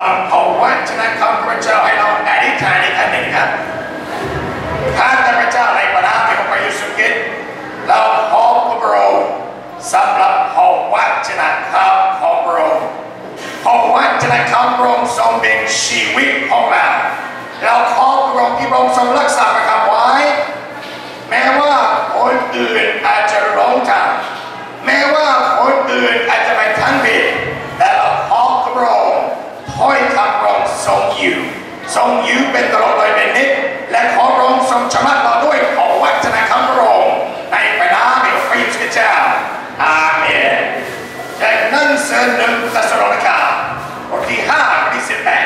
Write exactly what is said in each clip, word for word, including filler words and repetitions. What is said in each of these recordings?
เพราะว่าฉะนั้นข้าพเจ้าให้เราอธิษฐานในขั้นหนึ่งครับข้าพเจ้าในพระนามของพระเยซูคริสต์เราขอพระองค์สำหรับพระวจนะคำของพระองค์พระวจนะคำพระองค์ทรงเป็นชีวิตของเราเราขอพระองค์ที่พระองค์ทรงรักษาประคำไว้แม้ว่าคนอื่นอาจจะร้องทางแม้ว่าคนอื่นอาจจะไปทางผิดแต่เราขอพระองค์ถ้อยคำพระองค์ทรงอยู่ทรงอยู่เป็นตลอดเลยเป็นนิจและขอพระองค์ทรงชำระเราด้วยพระวจนะคำพระองค์ในพระนามของพระเยซูคริสต์เจ้าอาเมนจากหนังสือหนึ่งเธสโลนิกาบทที่ห้าข้อที่สิบแปด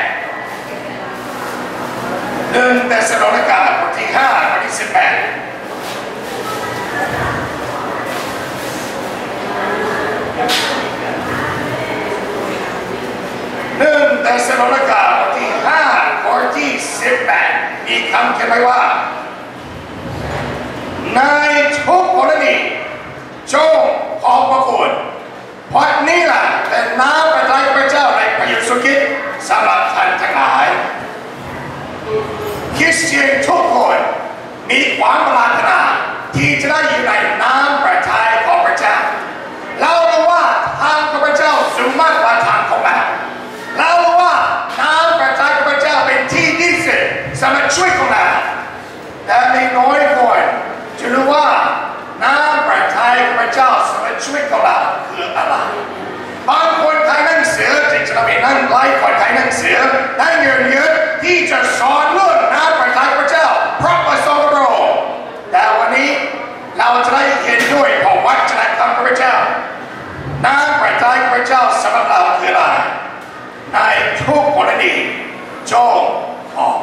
หนึ่งเธสโลนิกาบทที่ห้าข้อที่สิบแปดหนึ่งเธสโลนิกาบทที่ห้าข้อที่สิบแปดมีคำเขียนไว้ว่าในทุกกรณีจงขอบพระคุณเพราะนี่แหละเป็นน้ำพระทัยพระเจ้าในพระเยซูคริสต์สำหรับท่านทั้งหลายคริสเตียนทุกคนมีความปรารถนาที่จะได้อยู่ในน้ำพระทัยของพระเจ้าเรารู้ว่าทางของพระเจ้าสูงมากกว่าทางของเราเรารู้ว่าน้ำพระทัยของพระเจ้าเป็นที่ที่สุดสำหรับช่วยของเราแต่ในน้อยคนจะรู้ว่าน้ำพระทัยของพระเจ้าสำหรับช่วยของเราคืออะไรบางคนใครนั่งเสือจริงๆเราไม่นั่งไล่คนใครนั่งเสือนั่งเยอะๆที่จะสอนเรื่องน้ำพระทัยของพระเจ้าเพราะประสงค์พระองค์แต่วันนี้เราจะได้เห็นด้วยพระวจนะของพระเจ้าน้ำพระทัยของพระเจ้าสำหรับเราคืออะไรในทุกกรณีจงขอบ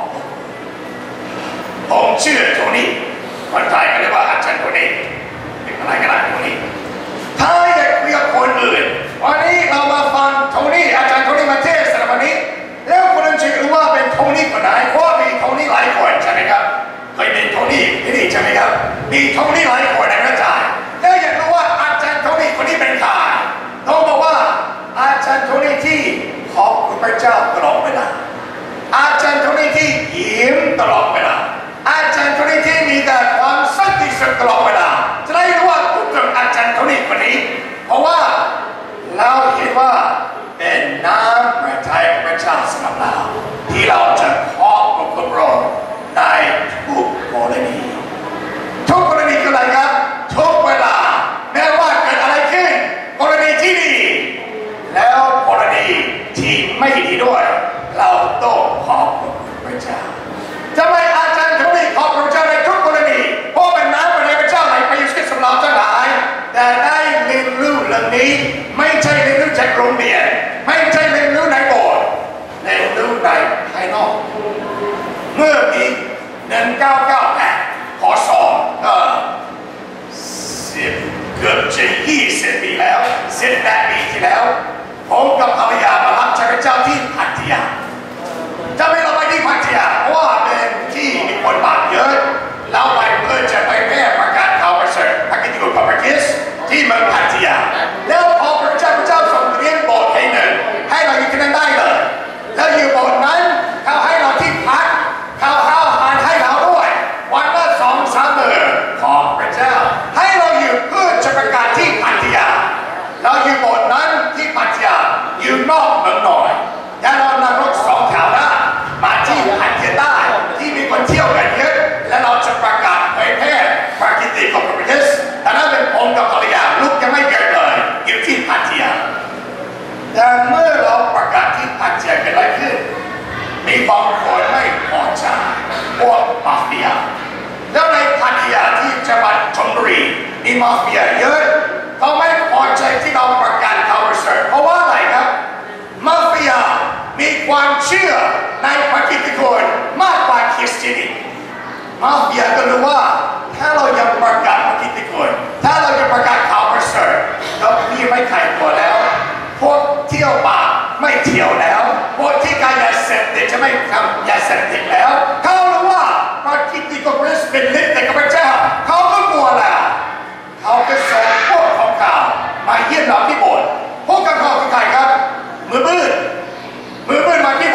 ผมเชื่อโทนี่คนไทยก็เรียกว่าอาจารย์โทนี่เป็นอะไรก็ได้โทนี่ถ้าอยากคุยกับคนอื่นวันนี้เรามาฟังโทนี่อาจารย์โทนี่มาเทศน์วันนี้แล้วคนนั้นจะรู้ว่าเป็นโทนี่คนไหนเพราะมีโทนี่หลายคนใช่ไหมครับเคยเป็นโทนี่ที่นี่ใช่ไหมครับมีโทนี่หลายคนในประเทศไทยแล้วอยากรู้ว่าอาจารย์โทนี่คนนี้เป็นใครต้องบอกว่าอาจารย์โทนี่ที่ขอบคุณพระเจ้าตลอดเวลาอาจารย์โทนี่ที่ยิ้มตลอดเวลาอาจารย์โทนี่ที่มีแต่ความสันติสุขตลอดเวลาจะได้รู้ว่าพูดถึงอาจารย์โทนี่คนนี้เพราะว่าเราเห็นว่าเป็นน้ำพระทัยพระเจ้าสำหรับเราที่เราจะขอบคุณพระองค์ในทุกกรณีทุกกรณีคืออะไรครับทุกเวลาแม้ว่าเกิดอะไรขึ้นกรณีที่ดีแล้วกรณีที่ไม่ดีด้วยเราต้องขอบคุณพระเจ้าทำไมอาจารย์โทนี่ขอบคุณพระเจ้าในทุกกรณีเพราะเป็นน้ำพระทัยพระเจ้าในพระเยซูคริสต์สำหรับเราทั้งหลายแต่ได้เรียนรู้เรื่องนี้ไม่ใช่เรียนรู้จากโรงเรียนไม่ใช่เรียนรู้ในโบสถ์เรียนรู้ในภายนอกเมื่อปีหนึ่งเก้าเก้าแปดพศก็สิบเกือบจะยี่สิบปีแล้วสิบแปดปีที่แล้วผมกับภรรยามารับใช้พระเจ้าที่พัทยาจะไม่เราไปที่พัทยาเพราะว่าเป็นที่มีคนบาปเยอะเราไปเพื่อจะไปแพร่ประกาศข่าวประเสริฐพระกิตติคุณของพระคริสต์ที่เมืองพัทยาแล้วพอพระเจ้าพระเจ้าส่งเรียนโบสถ์ให้หนึ่งให้เราอยู่ที่นั่นได้เลยแล้วอยู่โบสถ์นั้นเขาให้เราที่พักเขาเข้าอาหารให้เราด้วยวันละสองสามมื้อขอบพระเจ้าให้เราอยู่เพื่อจะประกาศที่พัทยาเราอยู่โบสถ์นั้นที่พัทยาอยู่นอกเมืองหน่อยแต่เรานั่งรถสองแถวได้มาที่พัทยาใต้ที่มีคนเที่ยวกันเยอะและเราจะประกาศเผยแพร่พระกิตติของพระคริสต์แต่นั้นเป็นผมกับภรรยาลูกยังไม่เกิดเลยอยู่ที่พัทยาแต่เมื่อเราประกาศที่พัทยาเป็นอะไรขึ้นมีบางคนไม่พอใจพวกมาเฟียแล้วในพัทยาที่จังหวัดชลบุรีมีมาเฟียเยอะเขาไม่พอใจที่เราประกาศข่าวประเสริฐเพราะว่าอะไรครับมาเฟียมีความเชื่อในพระกิตติคุณมากกว่าคริสเตียนมาเฟียก็รู้ว่าถ้าเรายังประกาศพระกิตติคุณถ้าเราจะประกาศข่าวประเสริฐก็พี่ไม่ขายตัวแล้วพวกเที่ยวบาปไม่เที่ยวแล้วพวกที่การยาเสพติดจะไม่ทำยาเสพติดแล้วเขารู้ว่าพระกิตติคุณเป็นฤทธิ์ในพระเจ้าเขาก็กลัวแล้วเขาก็ส่งพวกของเขามาเยี่ยมเราที่โบสถ์พวกของเขาคือใครครับมือมืดมือมืดมาที่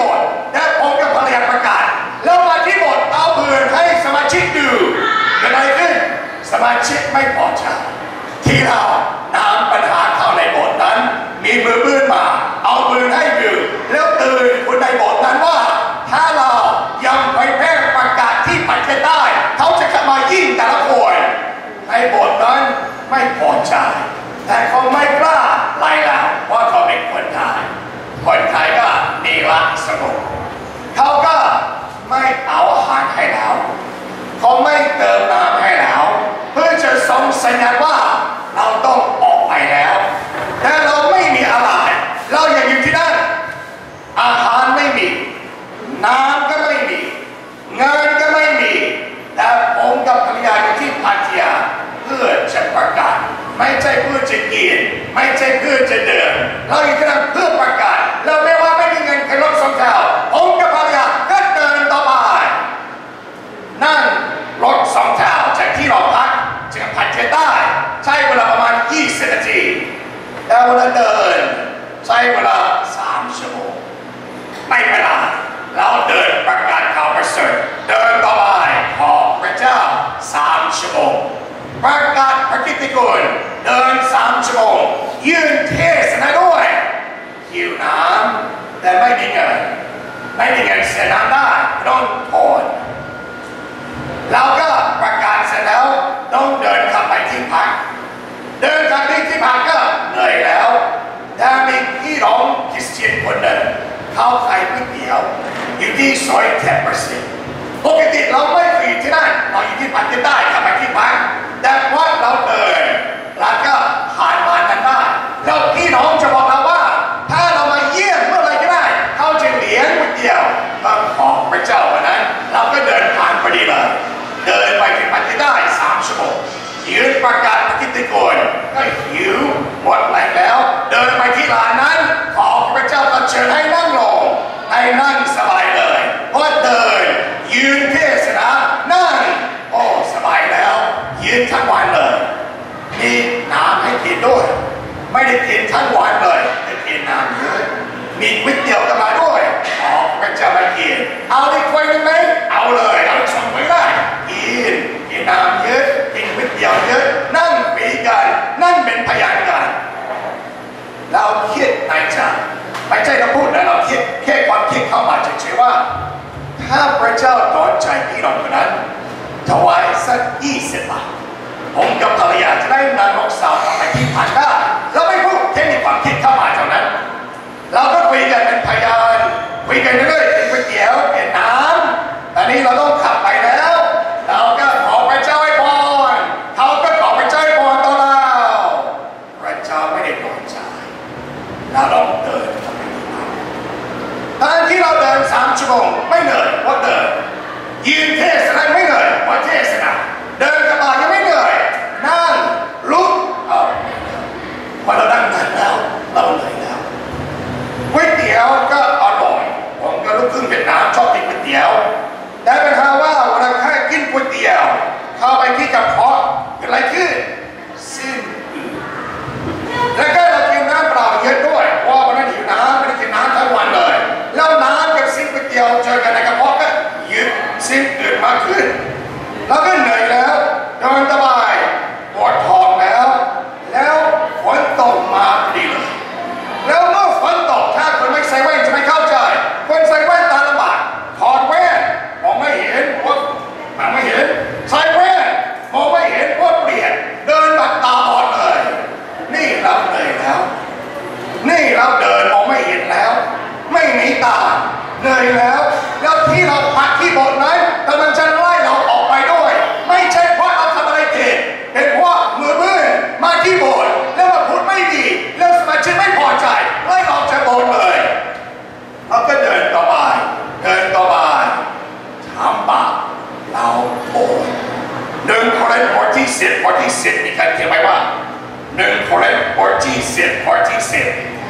ชิกไม่พอใจที่เรานำปัญหาเข้าในโบสถ์นั้นมีมือปืนมาเอาปืนให้ดื่มแล้วตื่นคนในโบสถ์นั้นว่าถ้าเรายังไปแพร่ประกาศที่ประเทศใต้เขาจะเข้ามายิงแต่ละคนในโบสถ์นั้นไม่พอใจแต่เขาไม่กล้าไล่เราเพราะเขาเป็นคนไทยคนไทยก็นิรักสงบเขาก็ไม่เอาอาหารให้เราเขาไม่เติมน้ำให้เราเพื่อจะส่งสัญญาณว่าเราต้องออกไปแล้วแต่เราไม่มีอะไรเราอยากอยู่ที่นั่นอาหารไม่มีน้ำก็ไม่มีเงินก็ไม่มีแต่ผมกับภรรยาอยู่ที่พัทยาเพื่อจะประกาศไม่ใช่เพื่อจะกินไม่ใช่เพื่อจะเดินเราอยู่ที่นั่นเพื่อประกาศเราไม่ว่าไม่มีเงินแค่รถสองแถวผมกับภรรยาก็เดินต่อไปนั่งรถสองแถวจากที่เราพักจากพัทยาใต้ใช้เวลาประมาณยี่สิบนาทีแต่เวลาเดินใช้เวลาสามชั่วโมงไม่เป็นไรเราเดินประกาศข่าวประเสริฐเดินต่อไปขอพระเจ้าสามชั่วโมงประกาศพระกิตติคุณเดินสามชั่วโมงยืนเทศนาด้วยหิวน้ำแต่ไม่มีเงินไม่มีเงินเสียน้ำได้ต้องโอนเราก็ประกาศเสร็จแล้วต้องเดินกลับไปที่พักเดินกลับไปที่พักก็เหนื่อยแล้วแต่มีพี่น้องคริสเตียนคนหนึ่งเขาขายก๋วยเตี๋ยวอยู่ที่ซอยแทบประสิทธิ์ปกติเราไม่ฟรีที่นั่นเราอยู่ที่พัทยาใต้กลับไปที่พักแต่ว่าเราเดินแล้วก็ผ่านมานั้นได้แล้วพี่น้องจะบอกเราว่าถ้าเรามาเยี่ยมเมื่อไรก็ได้เขาจะเลี้ยงก๋วยเตี๋ยวบางของพระเจ้าวันนั้นเราก็เดินผ่านพอดีเลยเดินไปที่พัทยาใต้สามชั่วโมงยืนประกาศพระกิตติคุณก็หิวหมดแรงแล้วเดินไปที่ลานนั้นขอพระเจ้าก็เชิญให้นั่งลงให้นั่งสบายเลยเพราะเดินยืนเทศนานั่งโอ้สบายแล้วยืนทั้งวันเลยมีน้ำให้กินด้วยไม่ได้กินทั้งวันเลยแต่กินน้ำเยอะมีก๋วยเตี๋ยวกันมาด้วยขอพระเจ้ามากินเอาอีกถ้วยหนึ่งไหมเอาเลยเอาสองถ้วยได้กินกินน้ำเยอะกินก๋วยเตี๋ยวเยอะนั่งปีกันนั่งเป็นพยานกันเราคิดในใจไม่ใช่เราพูดแต่เราคิดแค่ความคิดเข้ามาเฉยๆว่าถ้าพระเจ้าโดนใจพี่น้องคนนั้นถวายสักยี่สิบบาทผมกับภรรยาจะได้นำลูกสาวกลับไปที่พันได้เราไม่พูดแค่มีความคิดเข้ามาเท่านั้นเราก็คุยกันเป็นพยานคุยกันเรื่อยๆกินก๋วยเตี๋ยวกินน้ำตอนนี้เราต้องขับไปแล้วเราก็ขอพระเจ้าให้พรเขาก็ขอพระเจ้าให้พรต่อเราพระเจ้าไม่ได้โดนใจเราต้องเดินเข้าไปที่พันตอนที่เราเดินสามชั่วโมงไม่เหนื่อยเพราะเดินยืนเทศนาไม่เหนื่อยเพราะเทศนาเดินกระบะยังไม่เหนื่อยนั่งลุกเอาพอเรานั่งนานแล้วเราเหนื่อยแล้วก๋วยเตี๋ยวก็อร่อยผมก็ลูกครึ่งเวียดนามชอบกินก๋วยเตี๋ยวแต่ปัญหาว่าเวลาแค่กินก๋วยเตี๋ยวเข้าไปที่กระเพาะเกิดอะไรขึ้นสิ้นอืดแล้วก็เรากินน้ำเปล่าเยอะด้วยเพราะวันนั้นหิวน้ำไม่ได้กินน้ำทั้งวันเลยแล้วน้ำกับสิ้นก๋วยเตี๋ยวเจอกันในกระเพาะก็ยืดสิ้นอืดมากขึ้นแล้วก็เหนื่อยแล้วเดินสบายปวดท้องแล้วแล้วฝนตกมาพอดีเลยแล้วเมื่อฝนตกถ้าคนไม่ใส่แว่นจะไม่เข้าใจคนใส่แว่นตาลำบากถอดแว่นมองไม่เห็นเพราะมองไม่เห็นใส่แว่นมองไม่เห็นเพราะเปลี่ยนเดินแบบตาบอดเลยนี่เราเหนื่อยแล้วนี่เราเดินมองไม่เห็นแล้วไม่มีตาเหนื่อยแล้วแล้วที่เราพักที่โบสถ์นั้นกำลังจะไล่เราออกไปด้วยไม่ใช่เพราะเราทำอะไรผิดเป็นเพราะมือมืดมาที่โบสถ์แล้วมาพูดไม่ดีแล้วสมาชิกไม่พอใจไล่ออกจากโบสถ์เลยเราก็เดินต่อไปเดินต่อไปทำบาปเราโบสถ์หนึ่งโครินธ์บทที่สิบบทที่สิบมีการเขียนไว้ว่าหนึ่งโครินธ์บทที่สิบบทที่สิบ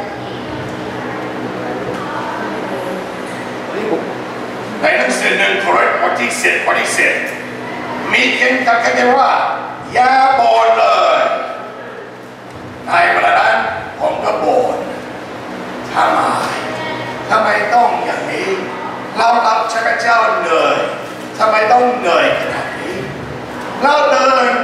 ในหนังสือหนึ่งโครินธ์บทที่สิบบทที่สิบมีเขียนกับกันว่าอย่าบ่นเลยในเวลานั้นผมก็บ่นทำไมทำไมต้องอย่างนี้เรารับใช้พระเจ้าเหนื่อยทำไมต้องเหนื่อยขนาดนี้เราเดินที่ถน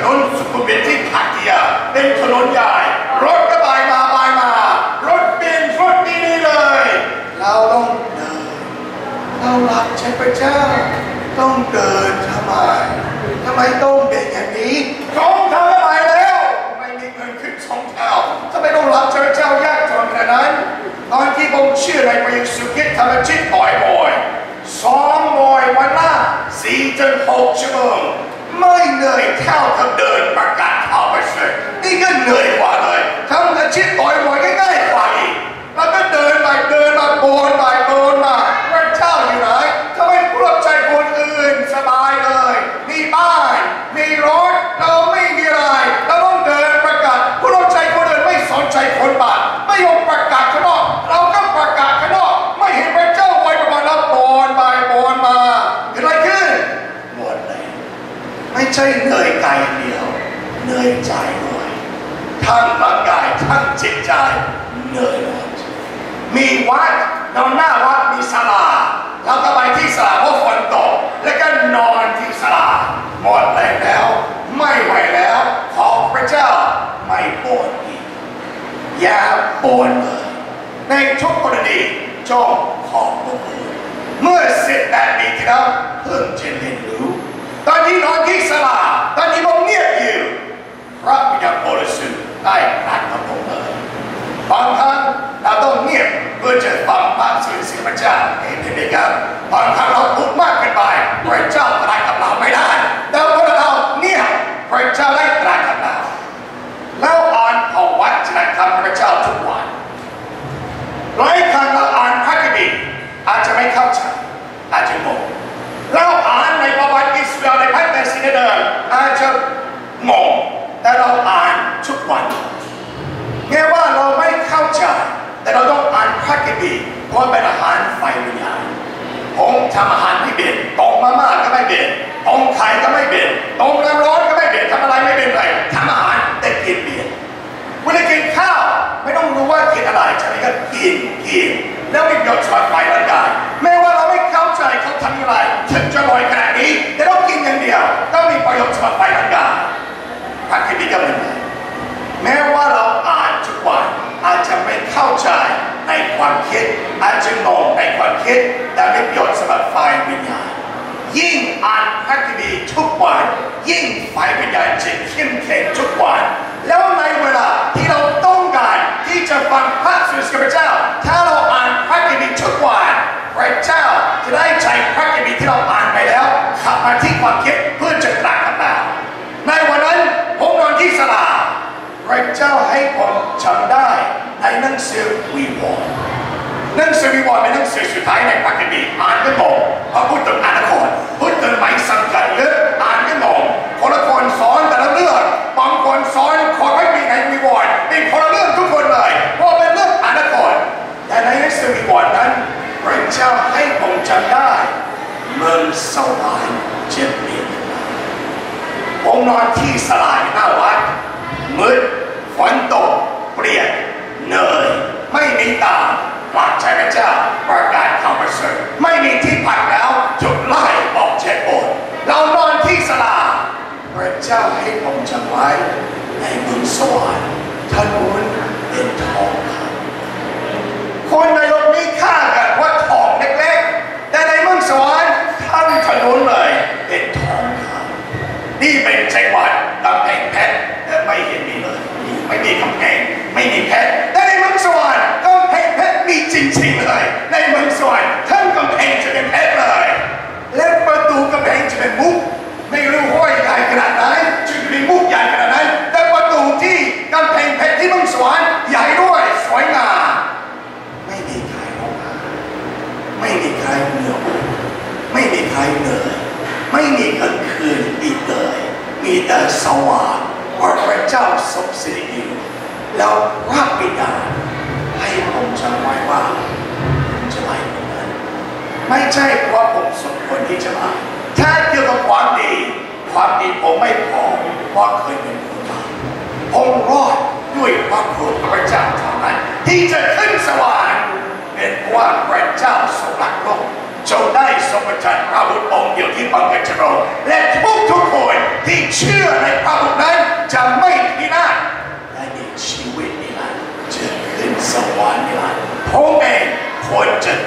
นนสุขุมวิทที่ขัดเกียร์เป็นถนนใหญ่รถก็บายมาบายมารถเบนซ์รถดีๆเลยเราต้องเดินเรารักพระเจ้าต้องเดินทำไมทำไมต้องเป็นอย่างนี้สองเท้าไปแล้วไม่มีเงินขึ้นสองเท้าทำไมต้องรักพระเจ้ายากจนขนาดนั้นตอนที่ผมเชื่อในพระเยซูคริสต์ทำจิตบ่อยๆซ้อมบ่อยวันละสี่ถึงหกชั่วโมงไม่เหนื่อยเท่ากับเดินประกาศข่าวไปเสร็จนี่ก็เหนื่อยกว่าเลยทำแต่จิตบ่อยๆง่ายๆกว่าอีกแล้วก็เดินไปเดินมาโบนไปโบนมาพระเจ้าอยู่ไหนทำไมปลดใจคนอื่นสบายเลยมีบ้านมีรถเราไม่มีอะไรเราต้องเดินประกาศปลดใจคนอื่นไม่สนใจคนบ้านไม่ยอมประกาศข้างนอกเราก็ประกาศข้างนอกไม่เห็นพระเจ้าไว้ประมาณเราโบนไปโบนมาเกิดอะไรขึ้นหมดเลยไม่ใช่เหนื่อยกายเดียวเหนื่อยใจด้วยทั้งร่างกายทั้งจิตใจเหนื่อยหมดมีวัดนอนหน้าวัดมีศาลาเราก็ไปที่ศาลาเพราะฝนตกแล้วก็นอนที่ศาลาหมดแรงแล้วไม่ไหวแล้วขอพระเจ้าไม่บ่นอีกอย่าบ่นเลยในทุกกรณีจงขอบพระคุณเมื่อสิบแปดปีที่แล้วเพิ่งจะเรียนรู้ตอนนี้นอนที่ศาลาตอนนี้ผมเงียบอยู่พระวิญญาณบริสุทธิ์ได้ตรัสกับผมเลยบางครั้งเราต้องเงียบเพื่อจะฟังพระสื่อสิ่งพระเจ้าเห็นไหมครับบางครั้งเราพูดมากเกินไปพระเจ้าตรัสกับเราไม่ได้แต่เมื่อเราเงียบพระเจ้าได้ตรัสกับเราแล้วอ่านพระวจนะคำพระเจ้าทุกวันหลายครั้งเราอ่านพระคัมภีร์อาจจะไม่เข้าใจอาจจะงงเราอ่านในประวัติอิสราเอลในพระคัมภีร์เดิมอาจจะงงแต่เราอ่านทุกวันแม้ว่าเราไม่เข้าใจแต่เราต้องอ่านพระคัมภีร์เพราะเป็นอาหารไฟวิญญาณผมทำอาหารไม่เป็นต้มมาม่าก็ไม่เป็นต้มไข่ก็ไม่เป็นต้มน้ำร้อนก็ไม่เป็นทำอะไรไม่เป็นเลยทำอาหารแต่กินเปลี่ยนเวลากินข้าวไม่ต้องรู้ว่ากินอะไรจะไม่ก็กินกินแล้วไม่หยดสอดไฟร่างกายแม้ว่าเราไม่เข้าใจเขาทำอะไรถึงจะลอยขนาดนี้แต่ต้องกินอย่างเดียวต้องมีประโยชน์สำหรับไฟร่างกายพระคัมภีร์ก็เหมือนกันแม้ว่าเราอ่านทุกวันอาจจะไม่เข้าใจในความคิดอาจจะงงในความคิดแต่ไม่ประโยชน์สำหรับไฟวิญญาณยิ่งอ่านพระคัมภีร์ทุกวันยิ่งไฟวิญญาณจะเข้มแข็งทุกวันแล้วในเวลาที่เราต้องการที่จะฟังพระสุริยพระเจ้าถ้าเราอ่านพระคัมภีร์ทุกวันพระเจ้าจะได้ใช้พระคัมภีร์ที่เราอ่านไปแล้วขับมาที่ความคิดเพื่อจะตรัสกับเราในวันนั้นผมนอนที่ศาลาพระเจ้าให้ผมจำได้ในหนังสือวิวรณ์หนังสือวิวรณ์เป็นหนังสือสุดท้ายในพระคัมภีร์อ่านก็งงพระพุทธอนาคตพุทธหมายสำคัญเยอะอ่านก็งงคนละคนสอนแต่ละเรื่องบางคนสอนคนไม่มีในวิวรณ์เป็นคนละเรื่องทุกคนเลยเพราะเป็นเรื่องอนาคตแต่ในหนังสือวิวรณ์นั้นพระเจ้าให้ผมจำได้เมืองสวรรค์จะเปลี่ยนผมนอนที่ศาลาหน้าวัดมืดฝนตกเปลี่ยนเหนื่อยไม่มีตาหลักใจพระเจ้าประกาศข่าวประเสริฐไม่มีที่พักแล้วจุดไล่ออกเจ็ดโอนเรานอนที่ศาลาพระเจ้าให้ผมจำไว้ในเมืองสวรรค์ถนนเป็นทองคำคนในโลกนี้ฆ่ากันว่าทองเล็กๆแต่ในเมืองสวรรค์ทั้งถนนเลยเป็นทองคำนี่เป็นจังหวัดกำแพงเพชรแต่ไม่เห็นมีเลยไม่มีกำแพงไม่มีเพชรแต่ในเมืองสวรรค์กำแพงเพชรมีจริงๆเลยในเมืองสวรรค์ทั้งกำแพงจะเป็นเพชรเลยและประตูกำแพงจะเป็นมุกไม่รู้ห้อยใหญ่ขนาดไหนจะมีมุกใหญ่ขนาดไหนแต่ประตูที่กำแพงเพชรที่เมืองสวรรค์ใหญ่ด้วยสวยงามไม่มีใครร้องไห้ไม่มีใครเหนื่อยไม่มีใครเหนื่อยไม่มีกลางคืนอีกเลยมีแต่สว่างเพราะพระเจ้าทรงสิริอยู่แล้วพระบิดาให้ผมจำไว้ว่าผมจะไปตรงนั้นไม่ใช่เพราะผมสมควรที่จะมาถ้าเกี่ยวกับความดีความดีผมไม่พอเพราะเคยเป็นคนบาปผมรอดด้วยพระคุณพระเจ้าเท่านั้นที่จะขึ้นสวรรค์เป็นเพราะว่าพระเจ้าทรงรักโลกจงได้ทรงประทานพระบุตรองค์เดียวที่บังเกิดจากเราและทุกทุกคนที่เชื่อในพระบุตร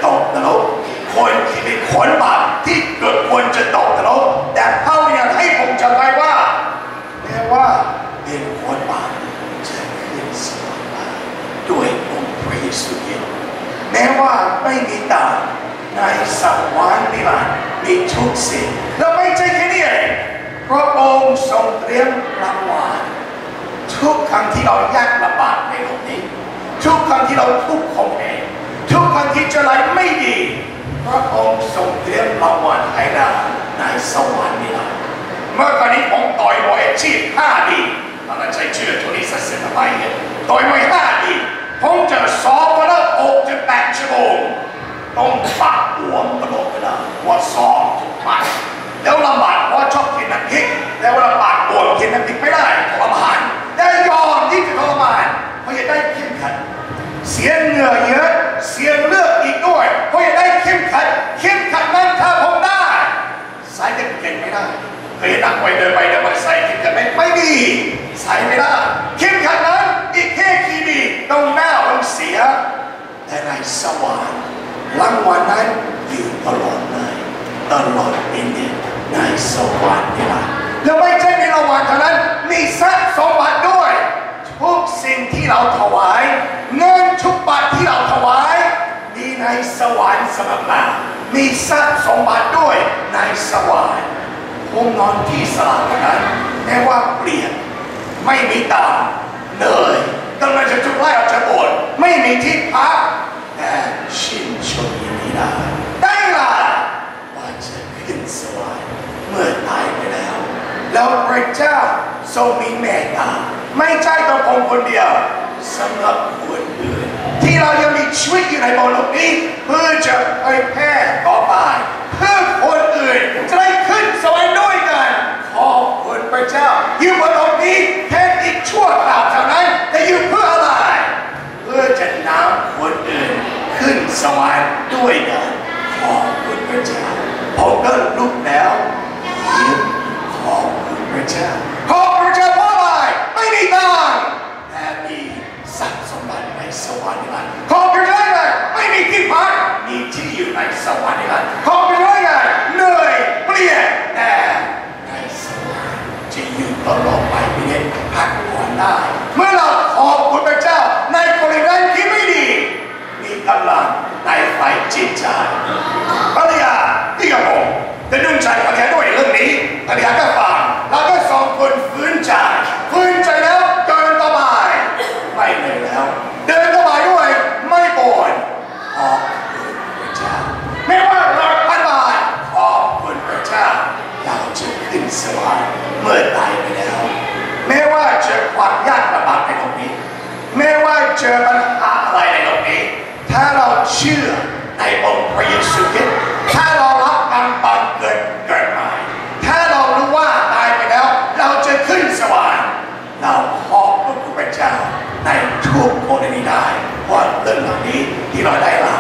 ตกนรกคนที่เป็นคนบาปที่เกิดควรจะตกนรกแต่พระวิญญาณให้ผมจำไว้ว่าแม้ว่าเป็นคนบาปจะขึ้นสวรรค์ได้ด้วยองค์พระเยซูคริสต์แม้ว่าไม่มีตาในสวรรค์นิรันดร์มีทุกสิ่งและไม่ใช่แค่นี้เองพระองค์ทรงเตรียมรางวัลทุกครั้งที่เรายากลำบากในโลกนี้ทุกครั้งที่เราทุกข์ของเองทุกครั้งที่เจออะไรไม่ดีพระองค์ทรงเตรียมรางวัลให้เราในสวรรค์นิรันดร์เมื่อตอนนี้ผมต่อยมวยอาชีพห้าดีตอนนั้นใช้ชื่อตัวนี้สักเสร็จไปเนี่ยต่อยมวยห้าดีผมจะซ้อมมาแล้วหกถึงแปดชั่วโมงต้องปักหัวตลอดเวลาว่าซ้อมทุกวันแล้วลำบากเพราะชอบกินน้ำพริกแล้วเวลาปากปวดกินน้ำพริกไม่ได้ทรมานแต่ยอมที่จะทรมานเพราะอยากได้เข้มขัดเสียเหงื่อเยอะเสียเลือดอีกด้วยเพราะอยากได้เข้มขัดเข้มขัดนั้นถ้าผมได้ใส่เก่งไม่ได้เคยนั่งไปเดินไปเดินมาใส่เข้มขัดไม่ไม่ดีใส่ไม่ได้เข้มขัดนั้นอีกแค่คีดีตรงหน้าต้องเสียแต่ในสวรรค์รางวัลนั้นอยู่ตลอดเลยตลอดปีนี้ในสวรรค์นี่แหละแล้วไม่ใช่ในรางวัลเท่านั้นมีทรัพย์สมบัติด้วยทุกสิ่งที่เราถวายเงินทุกบาทที่เราถวายมีในสวรรค์สำหรับเรามีทรัพย์สมบัติด้วยในสวรรค์ผมนอนที่สลานั้นแม้ว่าเปลี่ยนไม่มีตาเหนื่อยกำลังจะจุดไล่ออกจากโบสถ์ไม่มีที่พักแต่ชื่นชมยินดีได้ได้ล่ะว่าจะขึ้นสวรรค์เมื่อตายไปแล้วแล้วพระเจ้าทรงมีเมตตาไม่ใช่ตัวผมคนเดียวสำหรับคนอื่นที่เรายังมีชีวิตอยู่ในโลกนี้เพื่อจะเผยแพร่ต่อไปเพื่อคนอื่นจะได้ขึ้นสวรรค์ด้วยกันขอบคุณพระเจ้าอยู่บนโลกนี้แค่อีกชั่วคราวเท่านั้นแต่อยู่เพื่ออะไรเพื่อจะนำคนอื่นขึ้นสวรรค์ด้วยกันขอบคุณพระเจ้าผมก็ลุกแล้วยิ้มขอบคุณพระเจ้าขอบคุณพระเจ้าเพราะอะไรไม่มีตังค์แต่มีทรัพย์สมบัติในสวรรค์นี่ขอบคุณพระเจ้าเลยไม่มีที่พักมีที่อยู่ในสวรรค์นี่ขอบคุณพระเจ้าเหนื่อยเปลี่ยนแต่ในสวรรค์จะอยู่ตลอดไปไม่ได้พักผ่อนได้เมื่อเราขอบคุณพระเจ้าในกรณีที่ไม่ดีมีกำลังในฝ่ายจิตใจภรรยาที่กับผมจะดุลใจภรรยาด้วยเรื่องนี้ภรรยาก็ฟังเราก็สองคนฟื้นใจฟื้นใจแล้วเดินต่อไปไม่เหนื่อยแล้วเดินต่อไปด้วยไม่บ่นขอบคุณพระเจ้าไม่ว่าเราพันบาทขอบคุณพระเจ้าเราจะขึ้นสวรรค์เมื่อตายไปแล้วแม้ว่าเจอความยากลำบากในโลกนี้แม้ว่าเจอปัญหาอะไรในโลกนี้ถ้าเราเชื่อในองค์พระเยซูคริสต์ถ้าเรารับการบังเกิดเกิดใหม่ถ้าเรารู้ว่าตายไปแล้วเราจะขึ้นสวรรค์เราขอบพระคุณพระเจ้าในทุกกรณีได้เพราะเรื่องเหล่านี้ที่เราได้รับ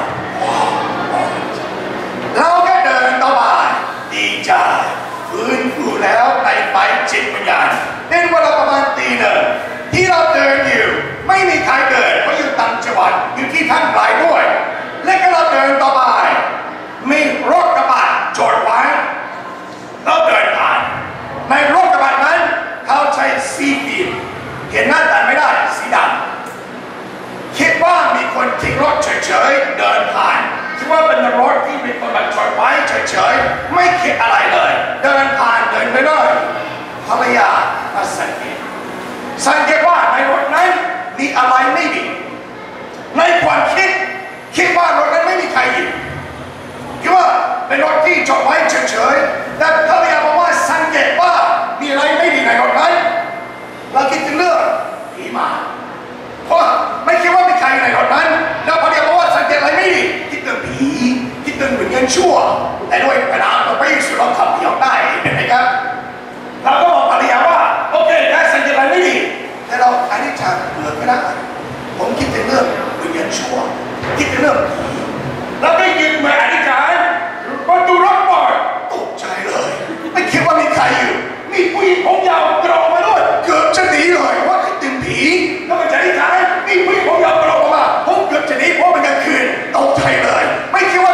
เราก็เดินต่อไปดีใจฟื้นฟูแล้วในฝ่ายจิตวิญญาณเป็นเวลาประมาณตีหนึ่งที่เราเดินอยู่ไม่มีใครเดินเพราะอยู่ต่างจังหวัดอยู่ที่ท่านปลายด้วยและก็เราเดินต่อไปมีรถกระบะจอดไว้เราเดินผ่านในรถกระบะนั้นเขาใช้สีฟิล์มเห็นหน้าแต่ไม่ได้สีดำคิดว่ามีคนทิ้งรถเฉยๆเดินผ่านคิดว่าเป็นรถที่มีคนมาจอดไว้เฉยๆไม่คิดอะไรเลยเดินผ่านเดินไปเลยภรรยามาสังเกตสังเกตว่าในรถนั้นมีอะไรไม่ดีในความคิดคิดว่ารถนั้นไม่มีใครอยู่คิดว่าเป็นรถที่จอดไว้เฉยๆแต่ภรรยาบอกว่าสังเกตว่ามีอะไรไม่ดีในรถนั้นเราคิดถึงเรื่องผีมาเพราะไม่คิดว่ามีใครในรถนั้นแล้วภรรยาบอกว่าสังเกตอะไรไม่ดีคิดถึงผีคิดถึงวิญญาณชั่วแต่ด้วยพระนามของพระเยซูเราขับผีออกได้เห็นไหมครับเราก็บอกภรรยาว่าโอเคได้สังเกตอะไรไม่ดีแต่เราอธิษฐานเผื่อก็ได้ผมคิดถึงเรื่องวิญญาณชั่วคิดถึงเรื่องผีแล้วได้ยินมาอธิษฐานประตูรถเปิดตกใจเลยไม่คิดว่ามีใครอยู่มีผู้หญิงผมยาวกรอกมาด้วยเกือบจะหนีเลยว่าคิดถึงผีแล้วมันจะอธิษฐานมีผู้หญิงผมยาวกรอกมาผมเกือบจะหนีเพราะมันกลางคืนตกใจเลยไม่คิดว่า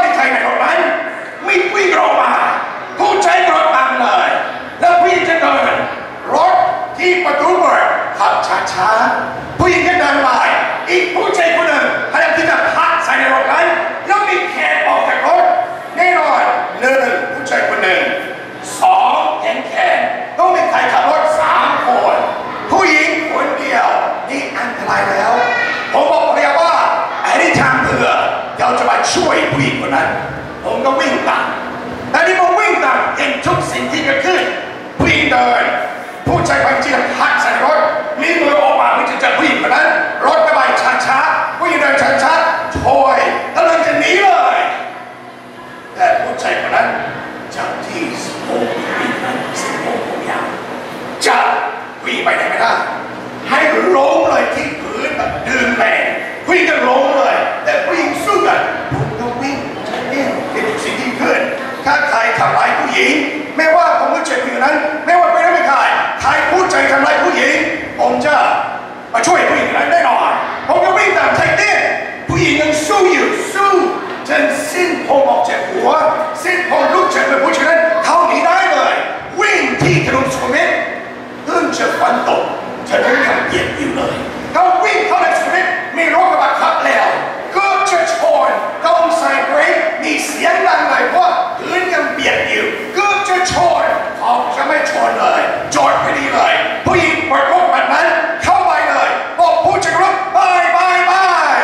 ไกลแล้วผมบอกภรรยาว่าไอ้ที่ทางเรือเราจะมาช่วยผู้หญิงคนนั้นผมก็วิ่งตามแต่ที่ผมวิ่งตามเห็นทุกสิ่งที่เกิดขึ้นผู้หญิงเดินผู้ชายคนจีนหักใส่รถมีมือออกมาเพื่อจะจับผู้หญิงคนนั้นรถกระบะช้าๆผู้หญิงเดินช้าๆโอยกำลังจะหนีเลยแต่ผู้ชายคนนั้นจับที่สมองผู้หญิงนั้นสมองผมยาวจับผู้หญิงไปไหนไม่ได้ให้ล้มเลยที่พื้นแบบดึงแรงผู้หญิงก็ล้มเลยแต่ผู้หญิงสู้กันผมก็วิ่งเนี่ยเป็นทุกสิ่งที่เกิดถ้าใครทำร้ายผู้หญิงไม่ว่าผมรู้จักผู้หญิงนั้นไม่ว่าเป็นไม่ใครใครพูดใจทำร้ายผู้หญิงผมจะมาช่วยผู้หญิงนั้นแน่นอนผมก็วิ่งตามใจเต้นผู้หญิงยังสู้อยู่สู้จนสิ้นผมออกจากหัวสิ้นผมลุกจากเป็นผู้ชายนั้นเขาหนีได้เลยวิ่งที่ถนนสุขุมวิทเพิ่งจะฝนตกถนนยังเปียกอยู่เลยเขาวิ่งเข้าในสุขุมวิทมีรถกระบะขับแล้วก็จะชนต้องใส่เบรกมีเสียงดังเลยเพราะพื้นยังเปียกอยู่ก็จะชนเขาจะไม่ชนเลยจอดพอดีเลยผู้หญิงเปิดรถแบบนั้นเข้าไปเลยบอกผู้จัดรถบายบายบาย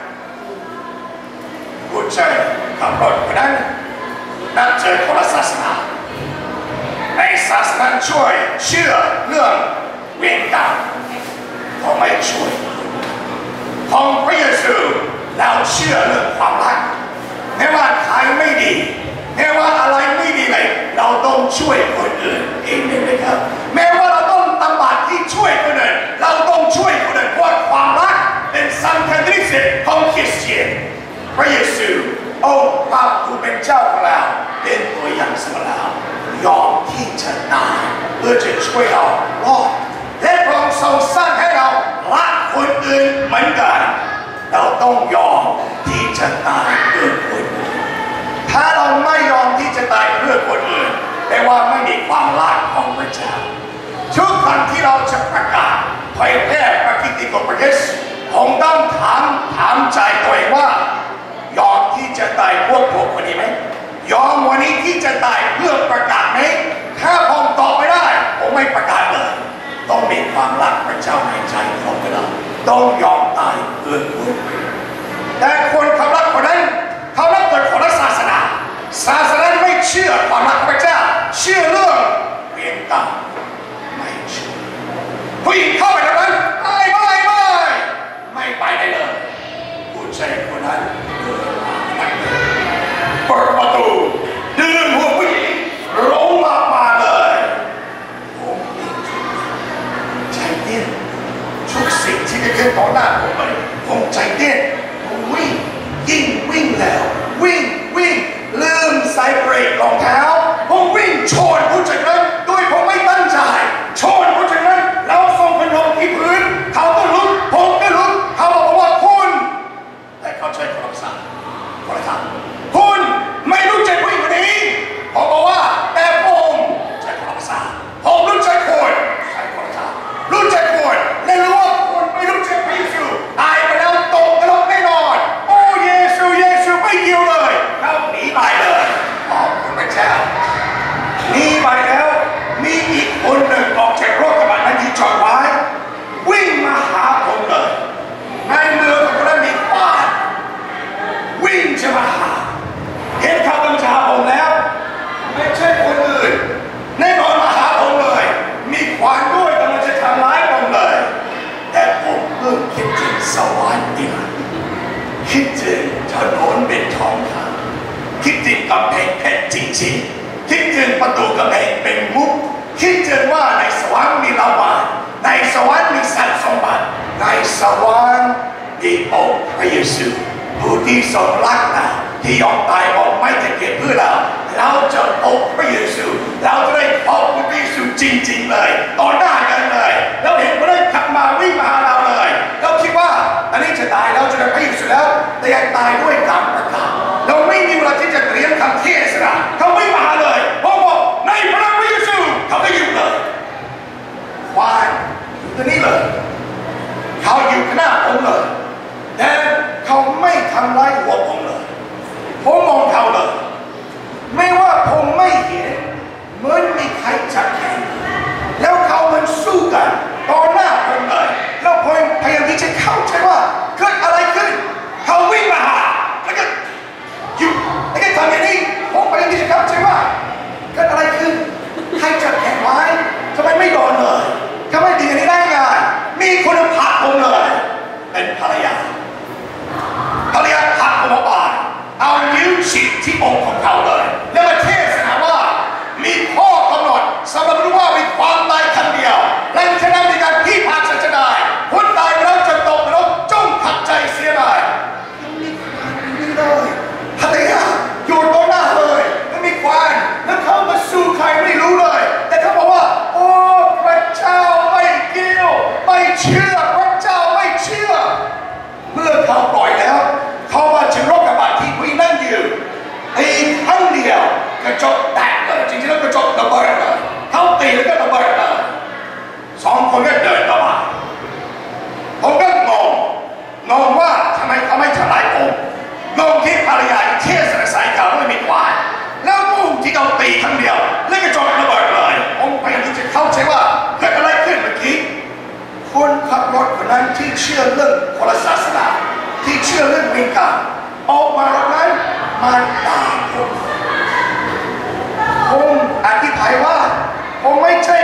ผู้ชายขับรถคนนั้นนับเจอคนละศาสนาในศาสนาช่วยเชื่อเรื่องเวรกรรมเขาไม่ช่วยของพระเยซูเราเชื่อเรื่องความรักแม้ว่าใครไม่ดีแม้ว่าอะไรไม่ดีเลยเราต้องช่วยคนอื่นเองเลยครับแม้ว่าเราต้องทำบาปที่ช่วยคนอื่นเราต้องช่วยคนอื่นเพราะความรักเป็นสำคัญที่สุดของคริสเตียนพระเยซูองค์พระผู้เป็นเจ้าของเราเป็นตัวอย่างสำหรับเรายอมที่จะตายเพื่อจะช่วยเรารอดและพระองค์ทรงสร้างให้เรารักคนอื่นเหมือนกันเราต้องยอมที่จะตายเพื่อคนอื่นถ้าเราไม่ยอมที่จะตายเพื่อคนอื่นแปลว่าไม่มีความรักของพระเจ้าทุกครั้งที่เราจะประกาศเผยแพร่พระคิดของพระเยซูผมต้องถามถามใจตัวเองว่ายอมที่จะตายพวกพวกคนนี้ไหมยอมวันนี้ที่จะตายเพื่อประกาศไหมถ้าผมตอบไม่ได้ผมไม่ประกาศเลยต้องมีความรักพระเจ้าในใจของเราต้องยอมตายเพื่อคนแต่คนเขารักคนนั้นเขารักแต่คนละศาสนาศาสนาไม่เชื่อความรักพระเจ้าเชื่อเรื่องเวรกรรมไม่เชื่อผู้หญิงเข้าไปตรงนั้นไม่ไม่ไม่ไม่ไปได้เลยผู้ชายคนนั้นเดินมาเปิดประตูดึงหัวผู้หญิงลงมามาเลยผมใจเต้นทุกสิ่งที่เกิดต่อหน้าผมเลยผมใจเต้นผมวิ่งยิ่งวิ่งแล้ววิ่งวิ่งลืมใส่เบรกรองเท้าผมวิ่งชนผู้ชายนั้นโดยผมไม่ตั้งใจชนผู้ชายนั้นแล้วส่งคนลงที่พื้นเขาก็ลุกผมก็ลุกเขาบอกว่าคุณแต่เขาใช้โทรศัพท์โทรศัพท์คุณไม่รู้จักผู้หญิงคนนี้ผมบอกว่าแต่ผมใช้โทรศัพท์ผมรู้จักคุณใช้โทรศัพท์รู้จักคุณและรู้ว่าคุณไม่รู้จักพระเยซูตายไปแล้วตกนรกแน่นอนโอ้เยซูเยซูไม่เกี่ยวเลยเขาหนีไปเลยขอบคุณพระเจ้าหนีไปแล้วมีอีกคนหนึ่งออกจากรถกระบะนั้นที่จอดไว้วิ่งมาหาผมเลยในมือของคนนั้นมีขวานวิ่งจะมาหาเห็นเขากำลังจะหาผมแล้วไม่ใช่คนอื่นแน่นอนมาหาผมเลยมีขวานด้วยกำลังจะทำร้ายผมเลยแต่ผมเพิ่งคิดถึงสวรรค์อีกคิดถึงถนนเป็นทองคำคิดถึงกำแพงเพชรจริงๆคิดถึงประตูกำแพงเป็นมุกคิดถึงว่าในสวรรค์มีลาวาในสวรรค์มีทรัพย์สมบัติในสวรรค์มีองค์พระเยซูผู้ที่ทรงรักเราที่ยอมตายบอกไม่จะเก็บเพื่อเราเราจะองค์พระเยซูเราจะได้พบพระเยซูจริงๆเลยต่อหน้ากันเลยเราเห็นพระองค์ขับมาวิ่งมาหาเราเลยเราคิดว่าอันนี้จะตายแล้วจะได้พระเยซูแล้วแต่ยังตายด้วยการประกาศเราไม่มีเวลาที่จะเตรียมคำเทศนาเขาวิ่งมาเลยพอบอกในพระเยซูเขาก็อยู่เลยควายอยู่ที่นี่เลยเขาอยู่ข้างหน้าผมเลยแต่เขาไม่ทำร้ายหัวผมเลยผมมองเขาเลย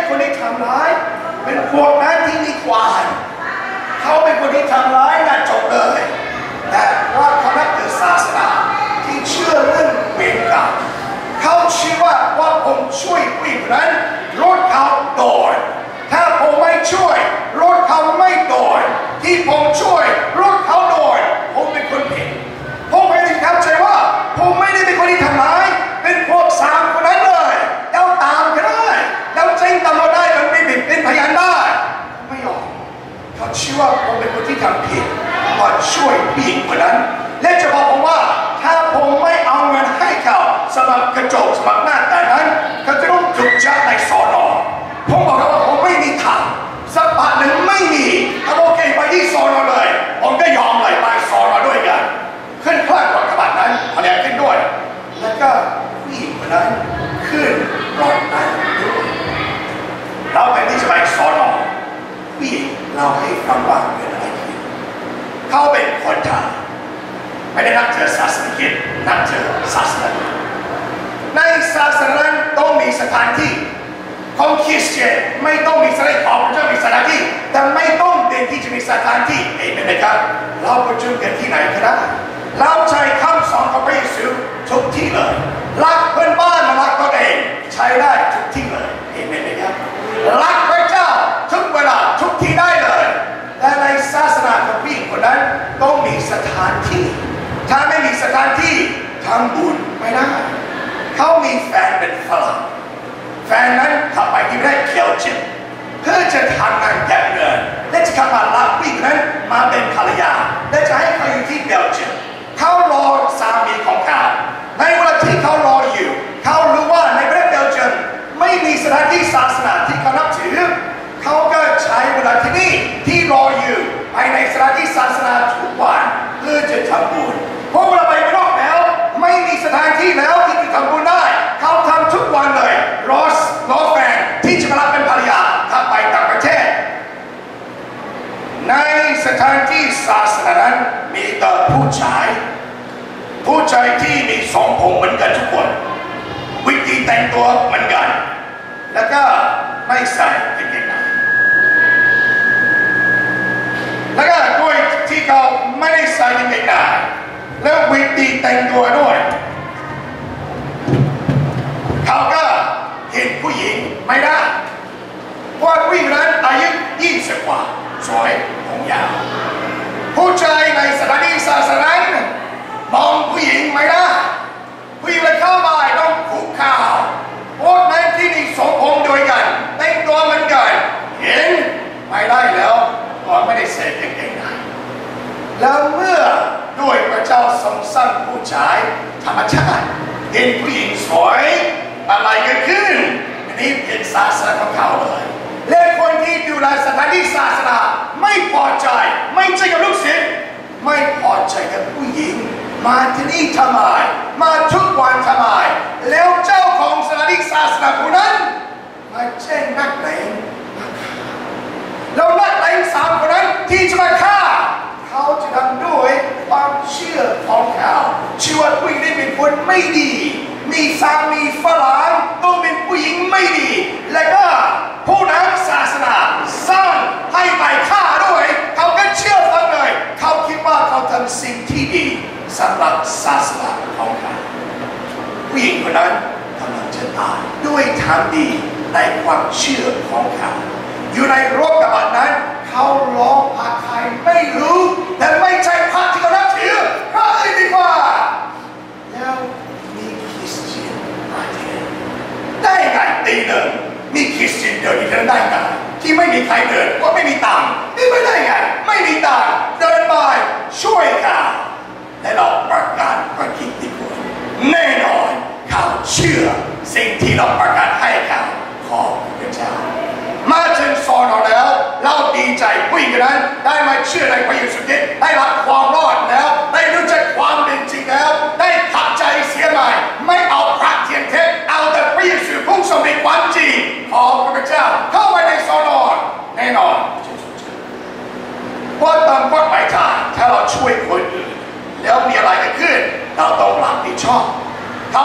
คนที่ทำร้ายเป็นพวกนั้นที่มีควานเขาเป็นคนที่ทำร้ายน่าจบเลยแต่ว่าเขานับถือศาสนาที่เชื่อเรื่องเวรกรรมเขาเชื่อว่าว่าผมช่วยผู้หญิงนั้นรถเขาโดนถ้าผมไม่ช่วยรถเขาไม่โดนที่ผมช่วยรถเขาโดนผมเป็นคนผิดผมไม่ได้เข้าใจว่าผมไม่ได้เป็นคนที่ทำร้ายเป็นพวกสามคนนั้นเลยเราตามกันได้เราแจ้งตำรวจได้เราไม่ผิดเป็นพยานได้ไม่ยอมเขาเชื่อว่าผมเป็นคนที่ทำผิดมาช่วยผู้หญิงคนนั้นและจะบอกผมว่าถ้าผมไม่เอาเงินให้เขาสำหรับกระจกสำหรับหน้าแต่นั้นเขาจะต้องถูกจับในสอนอผมบอกเขาว่าผมไม่มีทางสักบาทหนึ่งไม่มีเขาโอเคไปที่สอนอเลยผมก็ยอมเลยไปสอนอด้วยกันขึ้นเครื่องรถกระบะนั้นแผนกขึ้นด้วยแล้วก็ผู้หญิงคนนั้นขึ้นรถนั้นด้วยเราไปที่จะไปสอนอผู้หญิงเราให้ฟังว่าเกิดอะไรขึ้นเขาเป็นคนไทยไม่ได้นับถือศาสนาคริสต์นับถือศาสนาในศาสนานั้นต้องมีสถานที่ของคริสเตียนไม่ต้องมีสถานที่ของพระเจ้ามีสถานที่แต่ไม่ต้องเด่นที่จะมีสถานที่เองนะครับเราประชุมกันที่ไหนก็ได้เราใช้คำสอนของพระเยซูทุกที่เลยรักเพื่อนบ้านมารักตัวเองใช้ได้ทุกที่เลยเองนะครับรักพระเจ้าทุกเวลาทุกที่ได้เลยแต่ในศาสนาของผู้หญิงคนนั้นต้องมีสถานที่ถ้าไม่มีสถานที่ทำบุญไม่ได้เขามีแฟนเป็นฝรั่งแฟนนั้นขับไปที่ประเทศเบลเยียมเพื่อจะทำงานแก้เงินและจะขับมารับผู้หญิงนั้นมาเป็นภรรยาและจะให้เขาอยู่ที่เบลเยียมเขารอสามีของเขาในเวลาที่เขารออยู่เขารู้ว่าในประเทศเบลเยียมไม่มีสถานที่ศาสนาที่เขานับถือเขาก็ใช้เวลาที่นี่ที่รออยู่ไปในสถานที่ศาสนาทุกวันเพื่อจะทำบุญเพราะเวลาไปนอกแล้วไม่มีสถานที่แล้วที่จะทำบุญได้เขาทำทุกวันเลยรอรอแฟนที่จะมารับเป็นภรรยาถ้าไปต่างประเทศในสถานที่ศาสนานั้นมีแต่ผู้ชายผู้ชายที่มีสองผมเหมือนกันทุกคนวิธีแต่งตัวเหมือนกันแล้วก็ไม่ใส่กางเกงในแล้วก็ด้วยที่เขาไม่ได้ใส่กางเกงในแล้ววิธีแต่งตัวด้วยเขาก็เห็นผู้หญิงไม่ได้ว่าผู้หญิงนั้นอายุยี่สิบกว่าสวยผมยาวผู้ชายในสถานที่ศาสนามองผู้หญิงไม่ได้ผู้หญิงเลยเข้ามาต้องคุกเข่าพวกนั้นที่มีสองผมด้วยกันแต่งตัวเหมือนกันเห็นไม่ได้แล้วก็ไม่ได้เสพกางเกงในแล้วเมื่อด้วยพระเจ้าทรงสร้างผู้ชายธรรมชาติเห็นผู้หญิงสวยอะไรเกิดขึ้นอันนี้เป็นศาสนาของเขาเลยและคนที่ดูแลสถานที่ศาสนาไม่พอใจไม่ใช่กับลูกศิษย์ไม่พอใจกับผู้หญิงมาที่นี่ทำไมมาทุกวันทำไมแล้วเจ้าของสถานที่ศาสนาคนนั้นมาแจ้งนักเลงแล้วนักเลงสามคนนั้นที่จะมาฆ่าเขาจะทำด้วยความเชื่อของเขาเชื่อว่าผู้หญิงได้เป็นคนไม่ดีมีสามีฝรั่งต้องเป็นผู้หญิงไม่ดีและก็ผู้นำศาสนาสร้างให้ไปฆ่าด้วยเขาก็เชื่อฟังเลยเขาคิดว่าเขาทำสิ่งที่ดีสำหรับศาสนาของเขาผู้หญิงคนนั้นกำลังจะตายด้วยทำดีในความเชื่อของเขาอยู่ในรถกระบะนั้นเขาร้องพระใครไม่รู้แต่ไม่ใช่พระที่เขานับถือพระอื่นดีกว่าแล้วมีคริสเตียนมาเทศได้ไงตีหนึ่งมีคริสเตียนเดินเดินได้ไงที่ไม่มีใครเดินก็ไม่มีตังค์นี่ไม่ได้ไงไม่มีตังค์เดินไปช่วยกันและเราประกาศประกิตติคุณแน่นอนเขาเชื่อสิ่งที่เราประกาศให้เขาขอบพระเจ้ามาถึงสอนเราแล้วเราดีใจผู้หญิงนั้นได้มาเชื่อในพระเยซูคริสต์ได้รับความรอดแล้วได้รู้จักความเป็นจริงแล้วได้ขับใจเสียใหม่ไม่เอาพระเทียมเทศเอาแต่พระเยซูผู้ทรงเป็นความจริงขอบพระเจ้าเข้าไปในสอนอแน่นอนว่าตามกฎหมายไทยถ้าเราช่วยคนอื่นแล้วมีอะไรเกิดขึ้นเราต้องรับผิดชอบเขาเห็นว่า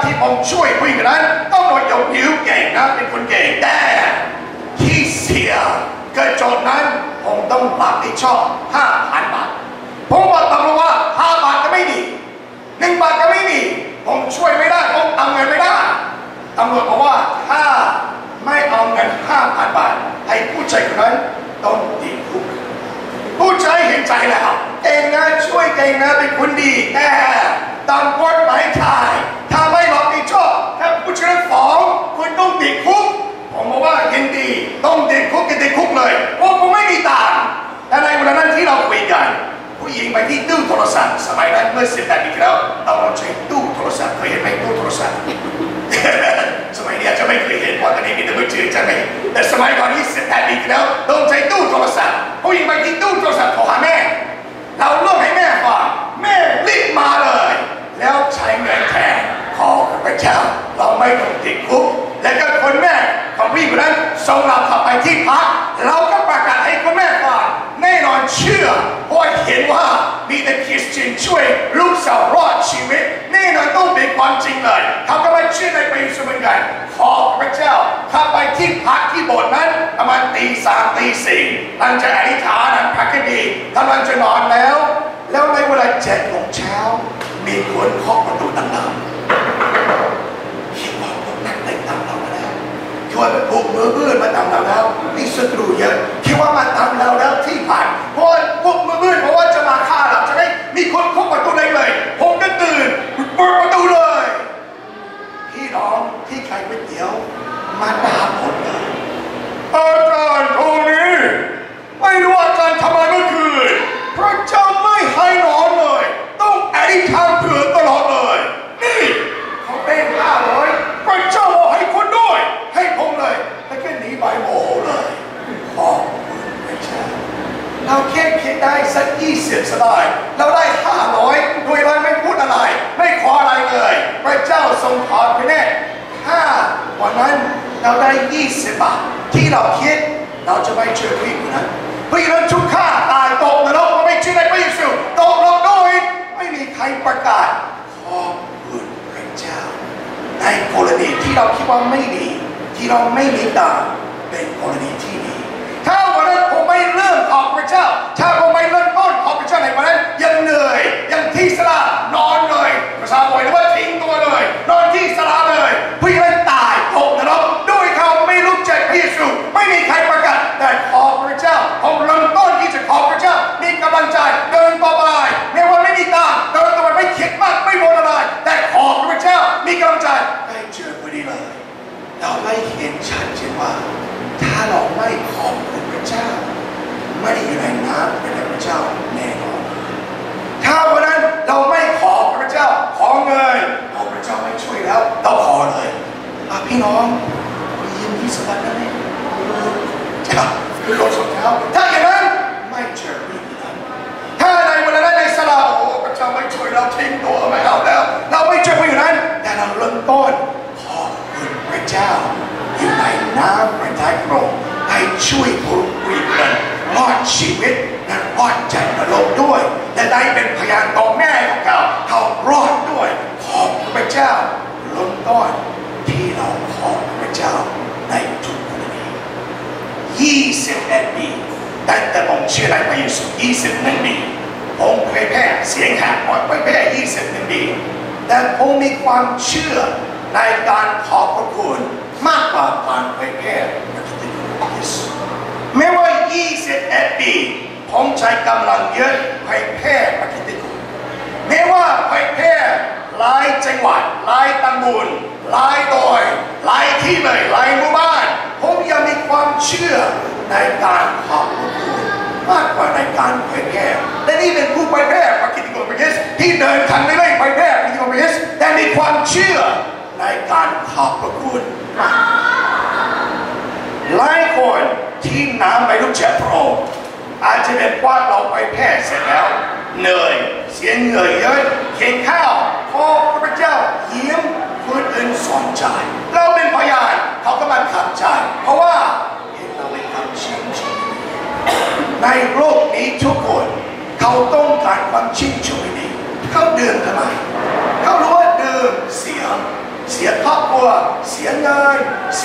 ที่ผมช่วยผู้หญิงนั้นต้องหมดยกนิ้วเก่งนะเป็นคนเก่งแต่ที่เสียเกิดโจทย์นั้นผมต้องรับผิดชอบห้าพันบาทผมบอกตำรวจว่าห้าบาทก็ไม่มีหนึ่งบาทก็ไม่มีผมช่วยไม่ได้ผมเอาเงินไม่ได้ตำรวจบอกว่าถ้าไม่เอาเงินห้าพันบาทให้ผู้ชายคนนั้นต้องติดคุกผู้ชายเห็นใจแล้วเองนะช่วยเองนะเป็นคนดีแต่ตามกฎหมายไทยถ้าไม่รับผิดชอบถ้าผู้ชายฟ้องคุณต้องติดคุกผมบอกว่ายินดีต้องติดคุกติดคุกเลยเพราะผมไม่มีตังค์แต่ในวันนั้นที่เราคุยกันผู้หญิงไปที่ตู้โทรศัพท์สมัยนั้นเมื่อสิบแปดปีที่แล้วเราใช้ตู้โทรศัพท์เคยเห็นไหมตู้โทรศัพท์สมัยนี้อาจจะไม่เคยเห็นเพราะตอนนี้มีแต่มือถือใช่ไหมแต่สมัยก่อนที่สิบแปดปีที่แล้วต้องใช้ตู้โทรศัพท์ผู้หญิงไปที่ตู้โทรศัพท์โทรหาแม่เราเล่าให้แม่ฟังแม่รีบมาเลยแล้วใช้เงินแทนขอพระเจ้าเราไม่ต้องติดคุกและก็คนแม่ของผู้หญิงคนนั้นส่งเราเข้าไปที่พักเราก็ประกาศให้คุณแม่ฟังแน่นอนเชื่อเพราะเห็นว่ามีแต่คริสเตียนช่วยลูกสาวรอดชีวิตแน่นอนต้องเป็นความจริงเลยเขาก็ไม่เชื่อในพระเยซูเหมือนกันขอพระเจ้าเข้าไปที่พักที่โบสถ์นั้นประมาณตีสามตีสี่หลังจากอธิษฐานนั้นพักก็ดีกำลังจะนอนแล้วแล้วในเวลาเจ็ดโมงเช้ามีคนเคาะประตูดังๆคิดว่าพวกนักเตะตามเรามาแล้วคิดว่าพวกมือบื้นมาตามเราแล้วมีศัตรูเยอะคิดว่ามาตามเราแล้วที่ผ่านเพราะพวกมือบื้นเพราะว่าจะมาฆ่าเราจะไม่มีคนเคาะประตูได้เลยผมก็ตื่นเปิดประตูเลยพี่น้องที่ขายก๋วยเตี๋ยวมาด่าผมเลยอาจารย์โทนี่ไม่รู้อาจารย์ทำไมเมื่อคืนพระเจ้าไม่ให้นอนเลยต้องอธิษฐานเผื่อตลอดเลยนี่เขาเป็นห้าร้อยพระเจ้าบอกให้คนด้วยให้ผมเลยแล้วก็หนีไปโมโหเลยขอบคุณพระเจ้าเราแค่คิดได้สักยี่สิบสบายเราได้ห้าร้อยโดยเราไม่พูดอะไรไม่ขออะไรเลยพระเจ้าทรงพรไปแน่ถ้าวันนั้นเราได้ยี่สิบบาทที่เราคิดเราจะไม่เจอผู้หญิงคนนั้นผู้หญิงนั้นทุกข้าตายตกนรกไม่เชื่อในพระเยซูตกนรกด้วยไม่มีใครประกาศขอบคุณพระเจ้าในกรณีที่เราคิดว่าไม่ดีที่เราไม่มีตาเป็นกรณีที่ดีถ้าวันนั้นผมไม่เริ่มขอบพระเจ้าถ้าผมไม่เริ่มต้นขอบพระเจ้าในวันนั้นยังเหนื่อยยังที่สลานอนเลยภาษาบอยหรือว่าทิ้งตัวเลยนอนที่สลาเลยผู้หญิงนั้นตายตกนรกด้วยเขาไม่รู้จักพระเยซูไม่มีใครประกาศแต่ขอบพระเจ้าผมเริ่มต้นที่จะขอบพระเจ้ามีกำลังใจเดินต่อไปแม้ว่าไม่มีตาเดินต่อไปไม่คิดมากไม่บ่นอะไรแต่ขอบพระเจ้ามีกำลังใจได้เจอพอดีเลยเราไม่เห็นชัดเจนว่าถ้าเราไม่ขอบคุณพระเจ้าไม่ได้อยู่ในน้ำเป็นพระเจ้าแน่นอนถ้าวันนั้นเราไม่ขอพระเจ้าขอเงินเอาพระเจ้าไม่ช่วยแล้วเราขอเลยพี่น้องยินดีสวัสดิ์นะเนี่ยจ้าคือรถสองเท้าถ้าอย่างนั้นไม่เจอผู้หญิงนั้นถ้าในวันนั้นในสลาโอ้พระเจ้าไม่ช่วยเราทิ้งตัวไม่เอาแล้วเราไม่เจอผู้หญิงนั้นแต่เราเริ่มต้นขอบคุณพระเจ้าอยู่ในน้ำพระทัยพระองค์ให้ช่วยผู้หญิงนั้นรอดชีวิตและรอดจากนรกด้วยและได้เป็นพยานต่อแม่ของเขาเขารอดด้วยขอบพระเจ้าเริ่มต้นที่เราขอบพระเจ้าในทุกกรณียี่สิบเอ็ดปีแต่แต่ผมเชื่อในพระเยซูยี่สิบหนึ่งปีผมเผยแพร่เสียงแหบหมดเผยแพร่ยี่สิบหนึ่งปีแต่ผมมีความเชื่อในการขอบพระคุณมากกว่าการเผยแพร่พระคิดของพระเยซูแม้ว่ายี่สิบเอ็ดปีผมใช้กำลังเยอะเผยแพร่พระคิดของแม้ว่าเผยแพร่หลายจังหวัดหลายตำบลหลายดอยหลายที่เลยหลายหมู่บ้านผมยังมีความเชื่อในการขอบคุณมากกว่าในการเผยแพร่และนี่เป็นผู้เผยแพร่พระคิดของพระเยซูที่เดินทางไม่ได้เผยแพร่พระคิดของพระเยซูแต่มีความเชื่อในการขอบพระคุณมากหลายคนที่น้ำไม่รู้จักพระองค์อาจจะเป็นว่าเราไปแพร่เสร็จแล้วเหนื่อยเสียเหงื่อเยอะเข็นข้าวพอพระเจ้าเยี่ยมคนอื่นสนใจเราเป็นพยานเขาก็มาขับใจเพราะว่าเห็นเราไม่ทำชื่นชมในโลกนี้ทุกคนเขาต้องการความชื่นชมนี้เขาดื่มทำไมเขารู้ว่าดื่มเสียง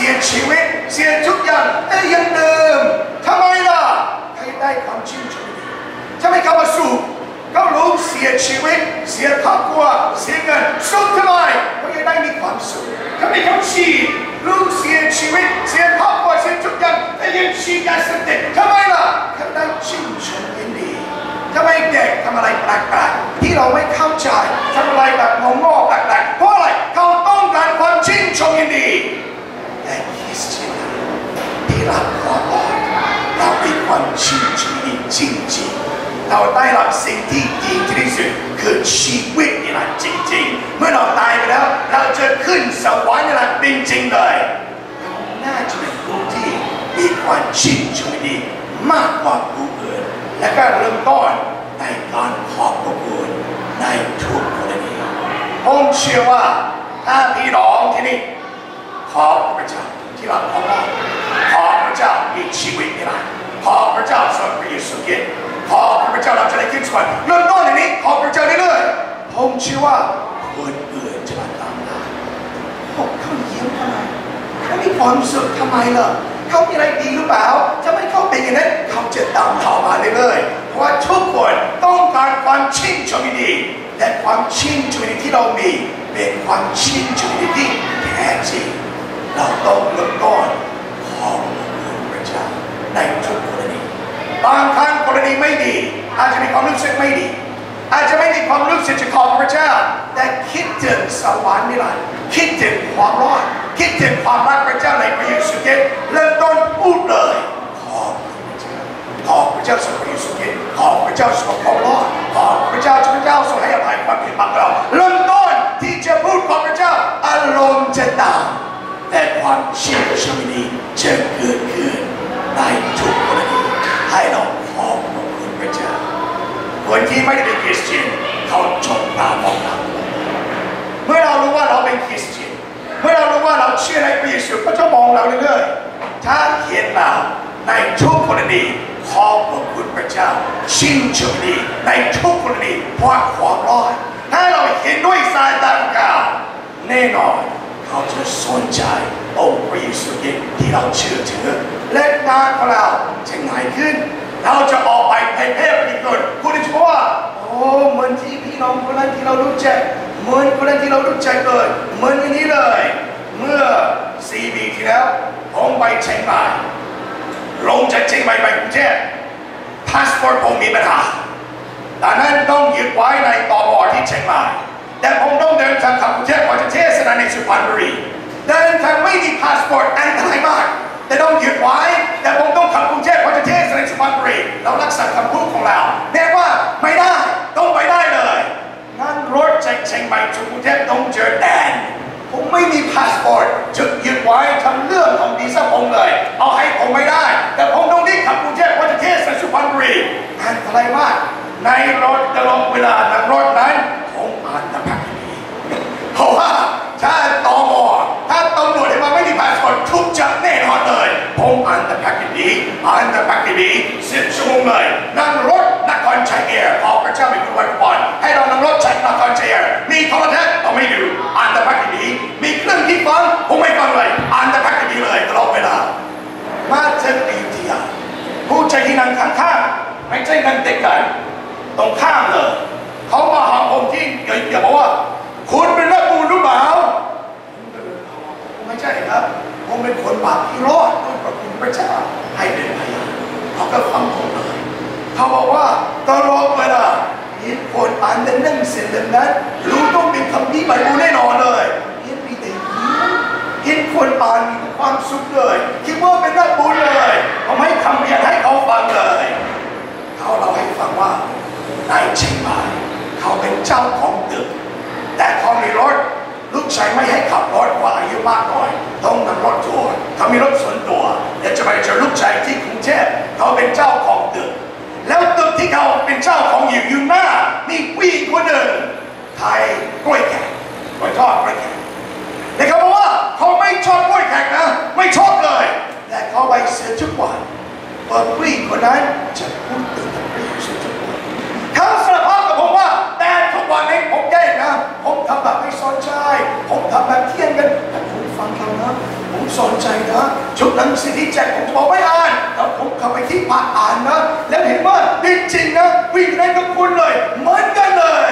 สียชีวิตเสียทุกอย่างแต่ยังเดิมทำไมล่ะใครได้ความชื่นชมทำไมเขามาสู้เขารู้เสียชีวิตเสียครอบครัวเสียเงินสู้ทำไมเขายังได้มีความสุขทำไมเขาฉีดรู้เสียชีวิตเสียครอบครัวเสียทุกอย่างแต่ยังฉีดยาเสพติดทำไมล่ะเขาได้ชื่นชมยินดีทำไมเด็กทำอะไรแปลกๆที่เราไม่เข้าใจทำอะไรแบบงงๆแปลกๆเพราะอะไรเขาต้องการความชื่นชมยินดีแต่คริสเตียนที่รับความรอดเรามีความชื่นชมยินดีจริงๆเราได้รับสิ่งที่ดีที่สุดคือชีวิตนี่แหละจริงๆเมื่อเราตายไปแล้วเราจะขึ้นสวรรค์นี่แหละจริงๆเลยน่าจะเป็นผู้ที่มีความชื่นชมยินดีมากกว่าผู้อื่นและก็เริ่มต้นในการขอบพระคุณในทุกกรณีผมเชื่อว่าถ้าพี่น้องที่นี่ขอพระเจ้าที่เราขอว่าขอพระเจ้ามีชีวิตนี่แหละขอพระเจ้าทรงพระเยซูคริสต์ขอพระเจ้าเราจะได้ขึ้นสวรรค์เริ่มต้นในนี้ขอพระเจ้าเรื่อยๆผมเชื่อว่าคนอื่นจะมาตามได้ผมเขาเยี่ยมทำไมเขามีความสุขทำไมล่ะเขามีอะไรดีหรือเปล่าถ้าไม่เขาเป็นอย่างนั้นเขาจะตามเขามาเรื่อยๆเพราะว่าทุกคนต้องการความชื่นชมยินดีและความชื่นชมยินดีที่เรามีเป็นความชื่นชมยินดีที่แท้จริงเราต้องเริ่มต้นขอบคุณพระเจ้าในทุกกรณีบางครั้งกรณีไม่ดีอาจจะมีความรู้สึกไม่ดีอาจจะไม่มีความรู้สึกจะขอบพระเจ้าแต่คิดถึงสวรรค์นี่แหละคิดถึงความรอดคิดถึงความรักพระเจ้าในพระเยซูคริสต์เริ่มต้นพูดเลยขอบพระเจ้าขอบพระเจ้าทรงพระเยซูคริสต์ขอบพระเจ้าทรงความรอดขอบพระเจ้าพระเจ้าทรงให้อภัยความผิดบาปเราเริ่มต้นที่จะพูดขอบพระเจ้าอารมณ์จะต่างแต่ความชื่นชมยินดีจะเกิดขึ้นในทุกกรณีให้เราขอบคุณพระเจ้าคนที่ไม่ได้เป็นคริสเตียนเขาจงตามองเราเมื่อเรารู้ว่าเราเป็นคริสเตียนเมื่อเรารู้ว่าเราเชื่อในพระเยซูเขาจะมองเราเรื่อยๆถ้าเห็นเราในทุกกรณีขอบคุณพระเจ้าชื่นชมดีในทุกกรณีเพราะความรอดถ้าเราเห็นด้วยสายตาของเราแน่นอนเขาจะสนใจองค์พระเยซูคริสต์ที่เราเชื่อถือและงานของเราจะง่ายขึ้นเราจะออกไปเผยแพร่ประโยชน์คุณจะบอกว่าโอ้เหมือนที่พี่น้องคนนั้นที่เรารู้จักเหมือนคนนั้นที่เรารู้จักเลยเหมือนอย่างนี้เลยเมื่อสี่ปีที่แล้วผมไปเชียงใหม่ลงจากเชียงใหม่ไปกรุงเทพพาสปอร์ตผมมีปัญหาดังนั้นต้องยึดไว้ในตม.ที่เชียงใหม่แต่ผมต้องเดินทางกลับกรุงเทพก่อนจะเทศนาในสุพรรณบุรีเดินทางไม่มีพาสปอร์ตอันตรายมากแต่ต้องยึดไว้แต่ผมต้องขับกรุงเทพก่อนจะเทศนาในสุพรรณบุรีเรารักษาคำพูดของเราแม้ว่าไม่ได้ต้องไปได้เลยนั่งรถจากเชียงใหม่ถึงกรุงเทพต้องเจอแดนผมไม่มีพาสปอร์ตจะยึดไว้ทำเรื่องของวีซ่าผมเลยเอาให้ผมไม่ได้แต่ผมต้องรีบขับกรุงเทพก่อนจะเทศนาสุพรรณบุรีอันตรายมากในรถตลอดเวลานั่งรถนั้นผมอ่านตะพักเพราะว่าถ้าตม.ถ้าตำรวจเห็นว่าไม่มีพาสปอร์ตทุกจับแน่นอนเลยผมอ่านแต่แพ็กเกจนี้อ่านแต่แพ็กเกจนี้สิบชั่วโมงเลยนั่งรถนครชัยแอร์ขอพระเจ้ามีคุณไว้ก่อนให้เรานั่งรถจากนครชัยแอร์มีโทรทัศน์เราไม่ดูอ่านแต่แพ็กเกจนี้มีเครื่องที่ฟังผมไม่ฟังเลยอ่านแต่แพ็กเกจนี้เลยตลอดเวลามาถึงอินเดียผู้ชายที่นั่งข้างๆไม่ใช่นั่งติดกันตรงข้ามเลยเขามาหาผมที่เกี่ยวบอกว่าคุณเป็นนักบุญหรือเปล่าไม่ใช่ครับผมเป็นคนบาปที่รอดด้วยพระคุณพระเจ้าให้เป็นพยานเขาก็ฟังผมเลยเขาบอกว่าตลอดเวลาเห็นคนอ่านหนังสือเล่มนั้นรู้ต้องเป็นคำนี้ใบบูแน่นอนเลยเห็นมีแต่ยิ้มเห็นคนอ่านมีความสุขเลยคิดว่าเป็นนักบุญเลยผมให้คำเรียนให้เขาฟังเลยเขาเล่าให้ฟังว่าในเชียงใหม่เขาเป็นเจ้าของตึกแต่เขามีรถลูกชายไม่ให้ขับรถว่าอายุมากหน่อยต้องนั่งรถทัวร์เขามีรถส่วนตัวเดี๋ยวจะไปเจอลูกชายที่กรุงเทพเขาเป็นเจ้าของตึกแล้วตึกที่เขาเป็นเจ้าของอยู่อยู่หน้ามีผู้หญิงคนหนึ่งขายกล้วยแขกกล้วยทอดกล้วยแขกแต่เขาบอกว่าเขาไม่ชอบกล้วยแขกนะไม่ชอบเลยแต่เขาไปเสียทุกวันเปิดผู้หญิงคนนั้นจะพูดถึงผู้หญิงเสียทุกวันเขาสารภาพกับผมว่าแต่ทุกวันนี้ผมแก้นะผมทำแบบไม่สนใจผมทำแบบเที่ยงกันแต่ผมฟังเขานะผมสนใจนชุดหนังสือที่แจกผมจะบอกไม่อ่านแล้วผมเข้าไปที่ป่าอ่านนะแล้วเห็นว่าจริงๆนะวิ่งได้กับคุณเลยเหมือนกันเลย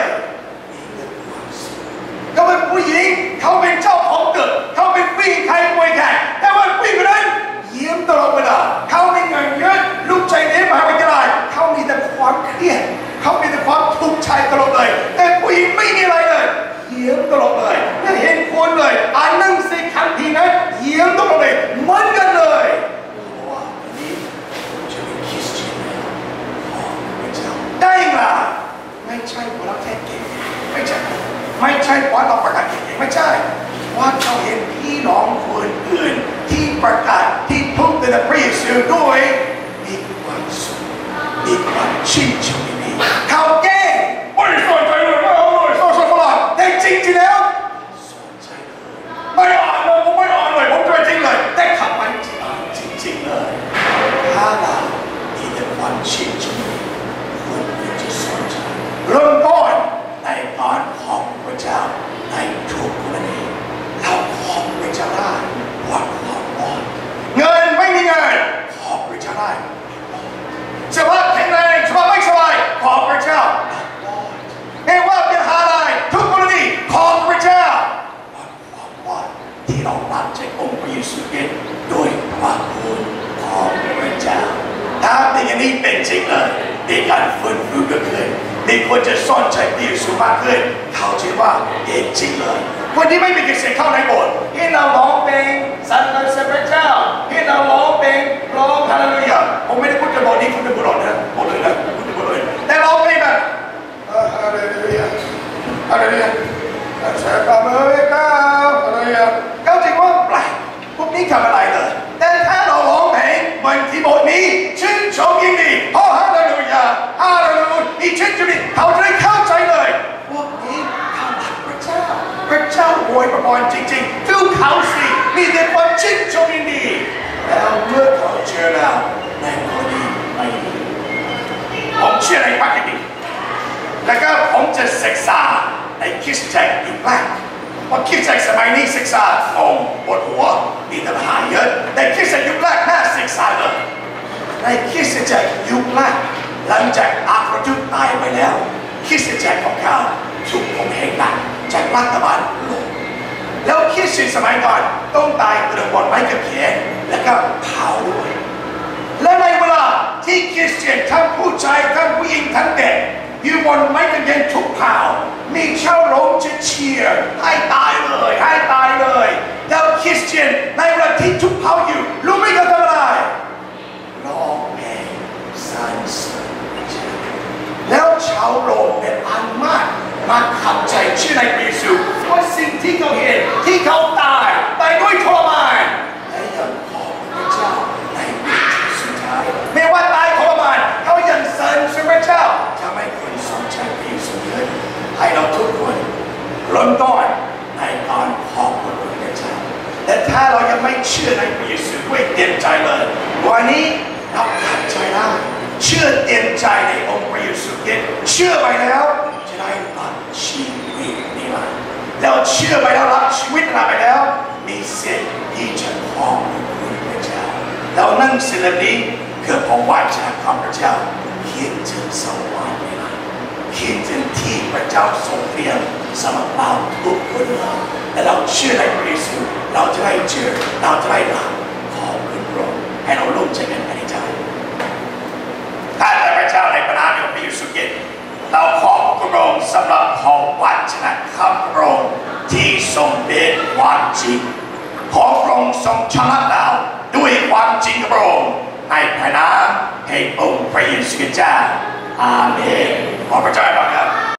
เขาเป็นผู้หญิงเขาเป็นเจ้าของตึกเขาเป็นวิ่งใครมวยแข่งแต่ว่าวิ่งคนนั้นยิ้มตลอดเวลาเขาไม่เงินเยอะลูกใจเลี้ยงมหาวิทยาลัยเขามีแต่ความเครียดเขามีแต่ความทุกข์ใจตลอดเลยแต่ผู้หญิงไม่มีอะไรเลยยิ้มตลอดเลยและเห็นคนเลยอ่านหนังสือคำพีนั้นยิ้มตลอดเลยเหมือนกันเลยว้าวนี่จะเป็นคริสเตียนพระเจ้าได้ล่ะไม่ใช่เพราะเราแค่เก่งไม่ใช่ไม่ใช่เพราะเราประกาศเก่งไม่ใช่ว่าเราเห็นพี่น้องคนอื่นที่ประกาศที่ทุกข์ในพระเยซูด้วยมีความสุขมีความชื่นชมในเขาเก่งโอ้ยสนใจเลยไม่เอาเลยสนใจฝรั่งแต่จริงๆแล้วสนใจไม่อ่านเลยผมไม่อ่านเลยผมใจจริงเลยแต่ขับไปจริงๆเลยถ้าเรามีแต่ความชื่นชมควรจะสนใจเริ่มต้นในการขอบพระเจ้าในทุกกรณีเราขอบพระเจ้าได้วันละวันเงินไม่มีเงินขอบพระเจ้าได้สภาพแข็งแรงสภาพไม่สบายขอบพระเจ้าไม่ว่าเป็นอะไรทุกกรณีขอบพระเจ้าวันละวันที่เรารับจากองค์พระเยซูคริสต์ด้วยพระคุณของพระเจ้าถ้าเป็นอย่างนี้เป็นจริงเลยมีการฟื้นฟูเกิดขึ้นมีคนจะสนใจพระเยซูมากขึ้นเขาคิดว่าเองจริงเลยคนที่ไม่มีกิจเข้าในโบสถ์ที่เราร้องเพลงสรรเสริญพระเจ้าที่เราร้องเพลงร้องฮาเลลูยาผมไม่ได้พูดถึงโบสถ์นี้พูดถึงโบสถ์นะโบสถ์เลยนะพูดถึงโบสถ์เลยแต่ร้องเพลงแบบฮาเลลูยาฮาเลลูยาสรรเสริญพระเจ้าฮาเลลูยาเขาจริงว่าแปลกพวกนี้ทำอะไรเลยแต่ถ้าเราร้องเพลงบางที่โบสถ์นี้ชื่นชมยิ่งดีโอ้ฮาเลลูยาฮาเลลูยามีชื่นชมดีเขาจะได้เข้าใจเลยพวกนี้เขารักพระเจ้าพระเจ้าอวยพรจริงๆดูเขาสิมีแต่ความชื่นชมยินดีแล้วเมื่อเขาเจอแล้วในคนนี้ไม่ดีผมเชื่อในพระคิดแล้วก็ผมจะศึกษาในคริสตจักรยุคแรกเพราะคริสตจักรสมัยนี้ศึกษาองค์ปวดหัวมีปัญหาเยอะแต่คริสตจักรยุคแรกน่าศึกษาเลยในคริสตจักรยุคแรกหลังจากอาคาตุตายไปแล้วคริสตจักรของเขาถูกข่มเหงหนักจากรัฐบาลโลกแล้วคริสเตียนสมัยก่อนต้องตายตรึงบนไม้กางเขนแล้วก็เผาด้วยและในเวลาที่คริสเตียนทั้งผู้ชายทั้งผู้หญิงทั้งเด็กอยู่บนไม้กางเขนถูกเผามีชาวโรมจะเชียร์ให้ตายเลยให้ตายเลยแล้วคริสเตียนในเวลาที่ถูกเผาอยู่รู้ไหมเขาทำอะไรร้องเพลงสรรเสริญพระเจ้าแล้วชาวโรมเป็นอันมากมาขับใจเชื่อในพระเยซูว่าสิ่งที่เขาเห็นที่เขาตายตายด้วยทรมานและยังขอบพระเจ้าในวิถีสุดท้ายไม่ว่าตายทรมานเขายังสรรเสริญพระเจ้าทำให้คนสนใจพระเยซูเยอะให้เราทุกคนเริ่มต้นในการขอบพระเจ้าแต่ถ้าเรายังไม่เชื่อในพระเยซูด้วยเต็มใจเลยวันนี้เราขับใจได้เชื่อเต็มใจในองค์พระเยซูคริสต์เชื่อไปแล้วจะได้รับชีวิตนิรันดร์แล้วเชื่อไปแล้วรับชีวิตนิรันดร์ไปแล้วมีสิทธิ์ที่จะขอบคุณพระเจ้าแล้วนั่งสิ่งนี้คือพระวจนะของพระเจ้าคิดถึงสวรรค์นิรันดร์คิดถึงที่พระเจ้าทรงเตรียมสำหรับเราทุกคนเลยและเราเชื่อในพระเยซูเราจะได้เจอเราจะได้รับขอบคุณพระองค์ให้เราร่วมใจกันในใจข้าแต่พระเจ้าในพระนามของพระเยซูคริสต์เราขอบพระองค์สำหรับพระวจนะของพระองค์ที่ทรงเป็นความจริงขอพระองค์ทรงชนะเราด้วยความจริงของพระองค์ในพระนามแห่งองค์พระเยซูคริสต์เจ้าอาเมนขอพระเจ้า